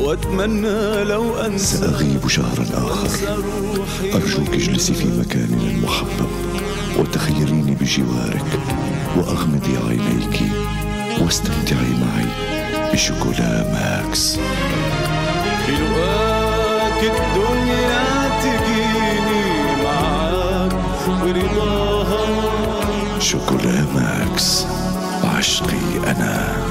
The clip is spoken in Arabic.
واتمنى لو انسى. سأغيب شهرا آخر، أرجوك اجلسي في مكاننا المحبب وتخيليني بجوارك وأغمضي عينيك واستمتعي معي بشوكولا ماكس. بلقاك الدنيا تجيني معاك ورضاها. شوكولا ماكس عشقي أنا.